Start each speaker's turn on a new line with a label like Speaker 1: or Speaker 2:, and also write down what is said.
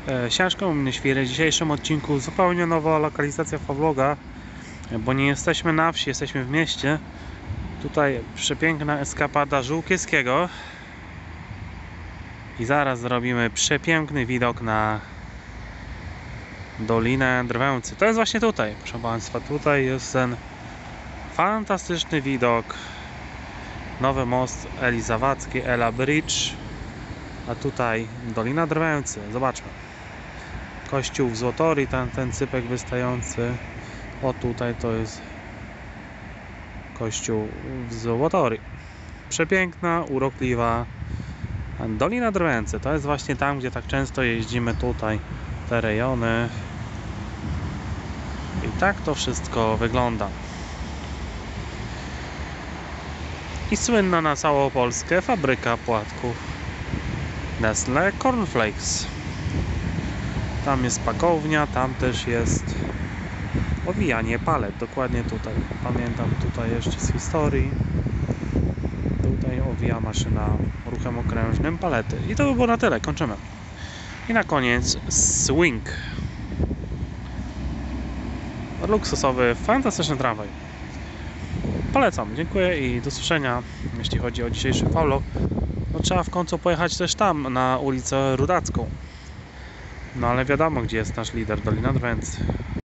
Speaker 1: Siemaszko, mnie świry. W dzisiejszym odcinku zupełnie nowa lokalizacja vloga, bo nie jesteśmy na wsi, jesteśmy w mieście. Tutaj przepiękna eskapada Żółkiewskiego i zaraz zrobimy przepiękny widok na Dolinę Drwęcy. To jest właśnie tutaj, proszę Państwa, tutaj jest ten fantastyczny widok. Nowy most Elizawacki, Ela Bridge, a tutaj Dolina Drwęcy. Zobaczmy. Kościół w Złotorii, ten cypek wystający. O, tutaj to jest kościół w Złotorii. Przepiękna, urokliwa Dolina Drwęcy. To jest właśnie tam, gdzie tak często jeździmy, tutaj te rejony. I tak to wszystko wygląda. I słynna na całą Polskę fabryka płatków Nestle Cornflakes. Tam jest pakownia, tam też jest owijanie palet, dokładnie tutaj. Pamiętam tutaj jeszcze z historii. Tutaj owija maszyna ruchem okrężnym palety. I to by było na tyle, kończymy. I na koniec swing. Luksusowy, fantastyczny tramwaj. Polecam, dziękuję i do słyszenia, jeśli chodzi o dzisiejszy vlog. No, trzeba w końcu pojechać też tam, na ulicę Rudacką. No ale wiadomo, gdzie jest nasz lider, Dolina Drwęcy.